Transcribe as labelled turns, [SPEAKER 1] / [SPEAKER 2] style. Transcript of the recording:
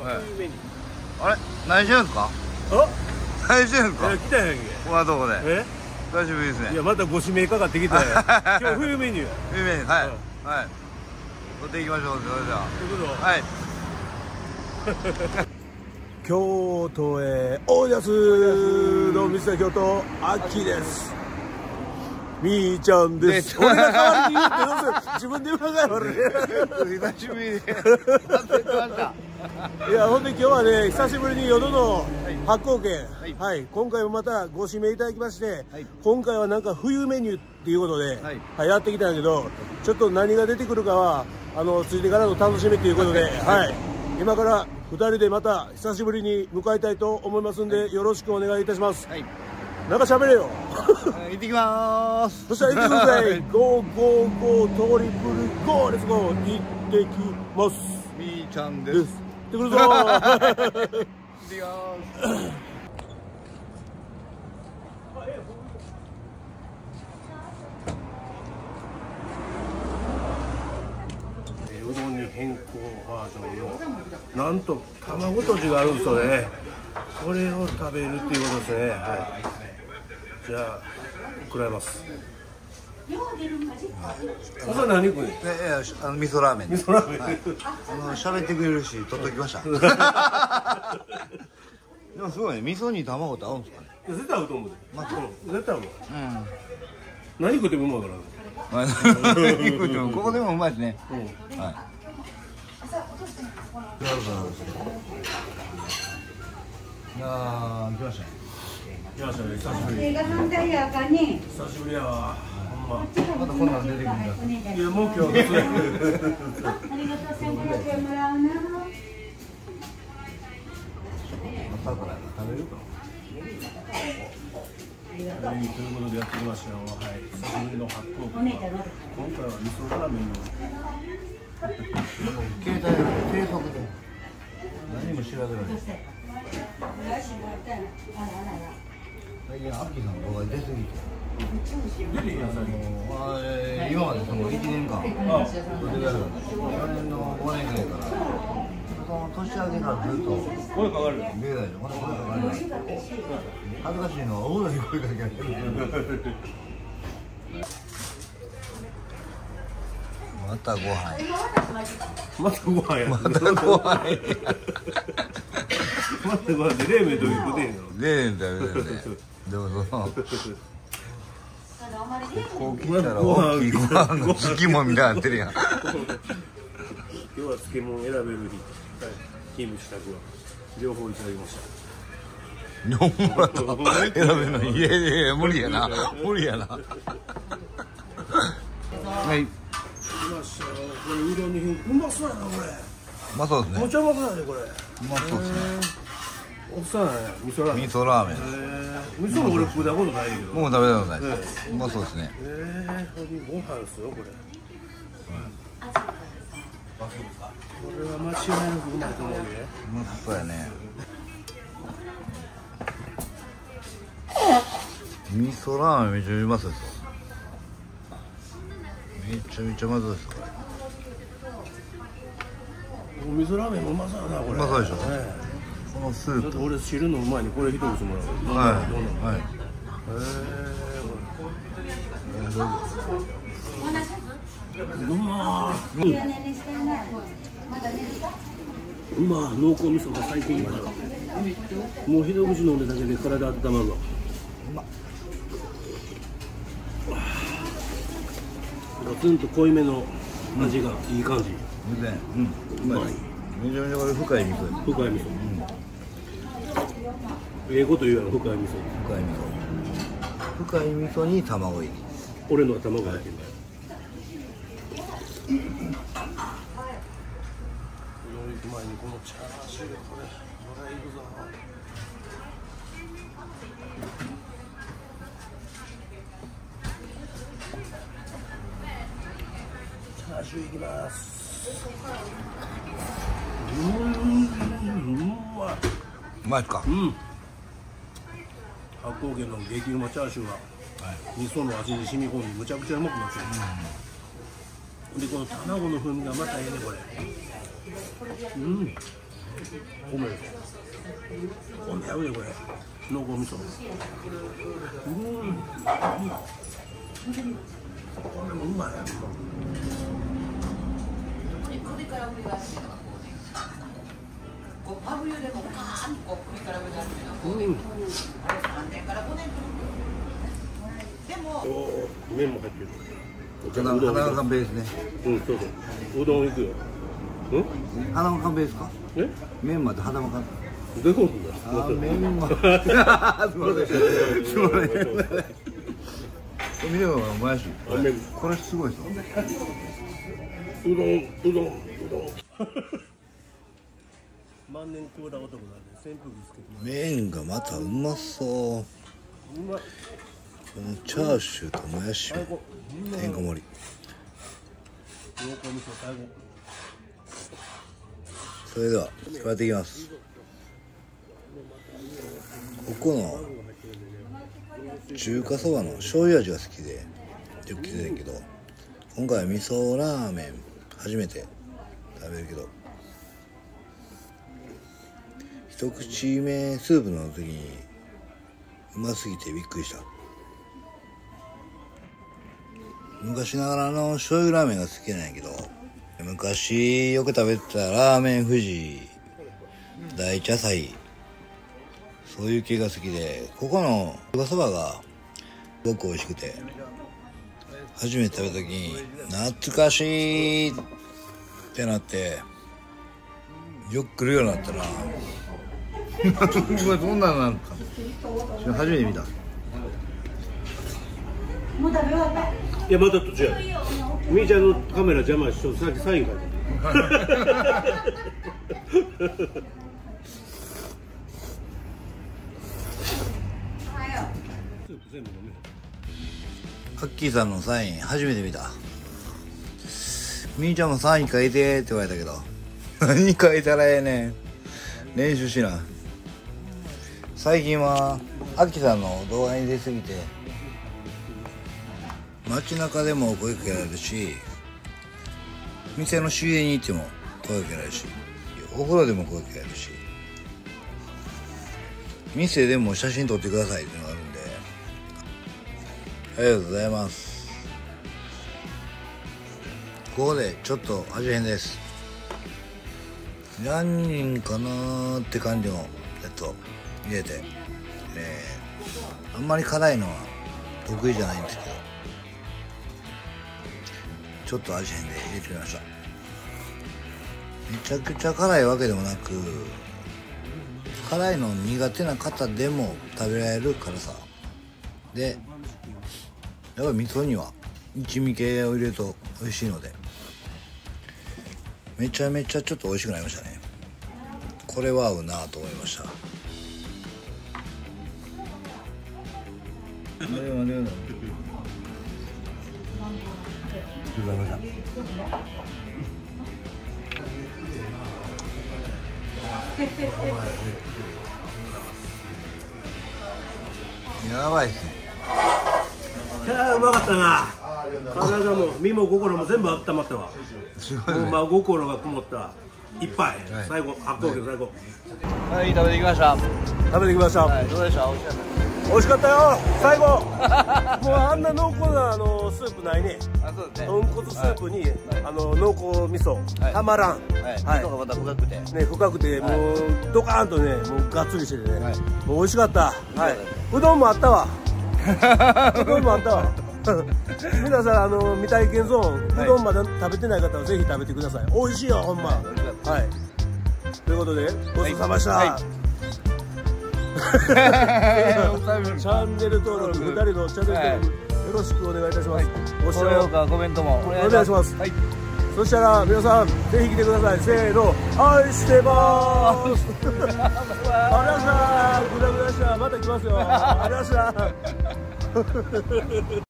[SPEAKER 1] メニュ
[SPEAKER 2] あれ何してるんですか？何してるんですか？
[SPEAKER 1] ー。来たやんけ。
[SPEAKER 2] こんなとこで。久しぶりですね。
[SPEAKER 1] いや、またご指名かかってきたよ。今日冬メニュー。
[SPEAKER 2] 冬メニュー、はい。はい。取っていきましょう、それでは。
[SPEAKER 1] ということ
[SPEAKER 2] はい。
[SPEAKER 1] 京都へおいですの水田京都あきです。みーちゃんです。俺が代わりに言ってどうする。自分で言わないわね。
[SPEAKER 2] 久しぶりで忘れてました。
[SPEAKER 1] いや、ほんで今日はね、久しぶりに淀の発酵券、はい、今回もまたご指名いただきまして、今回はなんか冬メニューっていうことで、やってきたんだけど、ちょっと何が出てくるかはついてからの楽しみということで、はい、今から2人でまた久しぶりに向かいたいと思いますんで、よろしくお願いいたします。なんか喋れよ。
[SPEAKER 2] 行ってきまーす。
[SPEAKER 1] そしたら行ってください。ゴーゴーゴートリプルゴー、レッツゴー。行ってきます。
[SPEAKER 2] みーちゃんです。
[SPEAKER 1] 行ってくるぞー。
[SPEAKER 2] 行ってきます。
[SPEAKER 1] うどんに変更バージョンのなんと卵とじがあるんですよね。これを食べるっていうことですね。はい、じゃあ食らいます。これ何これ？
[SPEAKER 2] 味噌ラーメン。
[SPEAKER 1] 味噌ラーメン。
[SPEAKER 2] 喋ってくれるし取っときました。でもすごいね、味噌に卵って合うんですかね。
[SPEAKER 1] 絶対合うと思う。絶対合う。
[SPEAKER 2] うん。
[SPEAKER 1] 何食ってもうまいから。
[SPEAKER 2] ここでもうまいですね。はい。いやー、来ましたね。
[SPEAKER 1] 来ましたね。久しぶり。久しぶりやわ。ほんま。
[SPEAKER 2] またこんなん出てくるんだ。
[SPEAKER 1] いや、もう今日は。
[SPEAKER 2] 朝から食べるか。
[SPEAKER 1] ということでやってきましたよ。はい。久しぶりの発酵。今回は味噌ラーメンの。
[SPEAKER 2] 携帯の低速で何も調べられない。最近アッキーさんの動画出すぎて。今までその1年間、去年の5年ぐらいから、その年明けからずっと
[SPEAKER 1] 声かかる。
[SPEAKER 2] 出ないで、まだ声かかる。恥ずかしいのは、お風呂に声かけられる。またご飯。
[SPEAKER 1] またご飯や。
[SPEAKER 2] またご飯。
[SPEAKER 1] またご飯で冷麺ということで。
[SPEAKER 2] 冷麺食べてるね。でもその。ここ来たら大きいご飯の時期もみたいになってるやん。
[SPEAKER 1] 今日は漬物選べる日、キムチタクは両方いただきました。
[SPEAKER 2] 両方だと選べるの？いやいや無理やな、無理やな。はい。
[SPEAKER 1] 来ましたよ。これうどんにうまそうやなこれ。
[SPEAKER 2] うまそうですね。
[SPEAKER 1] めっちゃうまそうやねこれ。
[SPEAKER 2] うまそうですね。
[SPEAKER 1] 奥さん味噌ラーメン。
[SPEAKER 2] 味噌ラーメン。
[SPEAKER 1] 味噌も俺食ったことないけど。
[SPEAKER 2] もう食べたことないです。うまそうですね。
[SPEAKER 1] これご飯ですよこれ。これは間違いなくうまいと思うね。
[SPEAKER 2] うまそうやね。味噌ラーメンめっちゃうまそうですよ。めちゃめちゃうまそうです。
[SPEAKER 1] 味噌ラーメンもうまそうやなこれ。
[SPEAKER 2] うまそうでしょ。このスープ。
[SPEAKER 1] ちょっと俺汁のうまいにこれ一口もらう。
[SPEAKER 2] はいはい。
[SPEAKER 1] うまー。うまー。濃厚味噌が最近まだ。もう一口飲んでだけで体温まるわ。ガツンと濃いめの味がいい感じ。
[SPEAKER 2] うまい。めちゃめちゃこれ深い味噌。
[SPEAKER 1] 深い味噌。ええこと言うやろ、深い味噌。
[SPEAKER 2] 深い味噌。深い味噌に卵入り。
[SPEAKER 1] 俺のは卵入ってる。行く前にこのチャーシューでこれ、もらえるぞ。チャーシューいきます。
[SPEAKER 2] うまいっすか。
[SPEAKER 1] 発酵源の激うまチャーシューは、味噌の味に染み込んでむちゃくちゃうまくなってる。でこの卵の風味がまたええねこれ。 米合うねこれ。濃厚味噌。うまい。麺も入ってる。
[SPEAKER 2] 花の缶ベースね。
[SPEAKER 1] そうそう。うどんいくよ。
[SPEAKER 2] 花の缶ベースか。
[SPEAKER 1] え？
[SPEAKER 2] 麺まで花の缶。
[SPEAKER 1] どういうことだ。
[SPEAKER 2] 麺ま。すみません。すみません。見ればもやし。これすごいですよ。
[SPEAKER 1] うどん。万年食うた男なんで扇風機つけて。
[SPEAKER 2] 麺がまたうまそう。このチャーシューともやしもてんこ盛り。それでは加えていきます。ここの中華そばの醤油味が好きでよく来てるけど、今回は味噌ラーメン初めて食べるけど、一口目スープの時にうますぎてびっくりした。昔ながらの醤油ラーメンが好きなんやけど、昔よく食べてたラーメン富士、大茶菜、そういう系が好きで、ここの中華そばがすごく美味しくて、初めて食べた時に懐かしいってなってよく来るようになったな。そんなのなんか初めて見た。
[SPEAKER 3] もう食べ終わった。
[SPEAKER 1] いやまた途中や。みーちゃんのカメラ邪魔しとさっきサイン書いて。
[SPEAKER 2] ハッキーさんのサイン初めて見た。みーちゃんもサイン書いてって言われたけど、何書いたらええねん。練習しな。最近はハッキーさんの動画に出すぎて街中でも声かけられるし、店の周辺に行っても声かけられるし、お風呂でも声かけられるし、店でも写真撮ってくださいっていうのがあるんで、ありがとうございます。ここでちょっと味変です。何人かなーって感じのやつを入れて、あんまり辛いのは得意じゃないんですけど、ちょっと味変で入れてみました。めちゃくちゃ辛いわけでもなく、辛いの苦手な方でも食べられる辛さで、やっぱり味噌には一味系を入れると美味しいので、めちゃめちゃちょっと美味しくなりましたね。これは合うなと思いました。やばいっすね。
[SPEAKER 1] いやうまかったな。体も身も心も全部温まったわ。
[SPEAKER 2] すごいね。
[SPEAKER 1] 真心がこもった一杯、最後発酵系最後。
[SPEAKER 2] はい、食べてきました。
[SPEAKER 1] 食べてきました。
[SPEAKER 2] どうでした？
[SPEAKER 1] 美味しかったよ。最後もうあんな濃厚なスープないね。豚骨スープに濃厚味噌たまらん。
[SPEAKER 2] 味噌がまた深くて
[SPEAKER 1] ね、深くてもうドカーンとね、もうがっつりしててね、もう美味しかった。うどんもあったわ。うどんもあったわ。皆さん未体験ゾーン、うどんまだ食べてない方はぜひ食べてください。美味しいよほんま。はい。ということでごちそうさまでした。チャンネル登録、2人のチャンネル登録よろしくお願いいたします。ご視聴
[SPEAKER 2] コメントも
[SPEAKER 1] お願いします。そしたら皆さんぜひ来てください。せーの、愛してまーす。ありがとうございました。グダグダした。また来ますよ。ありがとうございました。